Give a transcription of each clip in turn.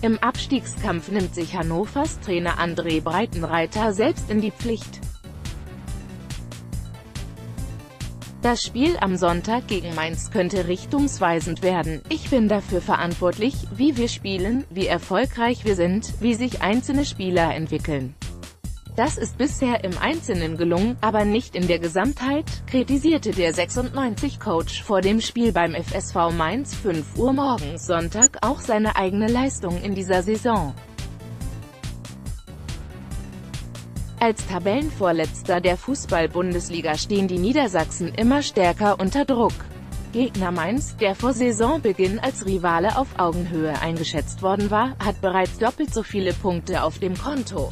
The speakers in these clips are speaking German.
Im Abstiegskampf nimmt sich Hannovers Trainer André Breitenreiter selbst in die Pflicht. Das Spiel am Sonntag gegen Mainz könnte richtungsweisend werden. Ich bin dafür verantwortlich, wie wir spielen, wie erfolgreich wir sind, wie sich einzelne Spieler entwickeln. Das ist bisher im Einzelnen gelungen, aber nicht in der Gesamtheit, kritisierte der 96-Coach vor dem Spiel beim FSV Mainz 5 Uhr morgens Sonntag auch seine eigene Leistung in dieser Saison. Als Tabellenvorletzter der Fußball-Bundesliga stehen die Niedersachsen immer stärker unter Druck. Gegner Mainz, der vor Saisonbeginn als Rivale auf Augenhöhe eingeschätzt worden war, hat bereits doppelt so viele Punkte auf dem Konto.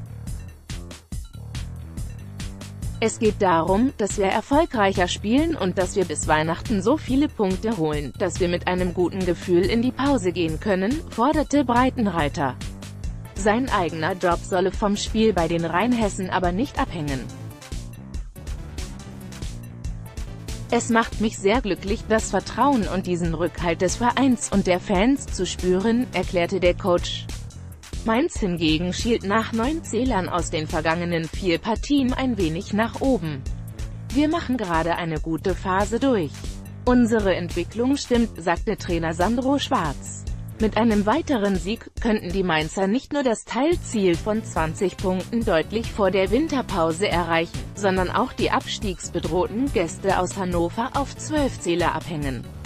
Es geht darum, dass wir erfolgreicher spielen und dass wir bis Weihnachten so viele Punkte holen, dass wir mit einem guten Gefühl in die Pause gehen können, forderte Breitenreiter. Sein eigener Job solle vom Spiel bei den Rheinhessen aber nicht abhängen. Es macht mich sehr glücklich, das Vertrauen und diesen Rückhalt des Vereins und der Fans zu spüren, erklärte der Coach. Mainz hingegen schielt nach 9 Zählern aus den vergangenen 4 Partien ein wenig nach oben. Wir machen gerade eine gute Phase durch. Unsere Entwicklung stimmt, sagte Trainer Sandro Schwarz. Mit einem weiteren Sieg könnten die Mainzer nicht nur das Teilziel von 20 Punkten deutlich vor der Winterpause erreichen, sondern auch die abstiegsbedrohten Gäste aus Hannover auf 12 Zähler abhängen.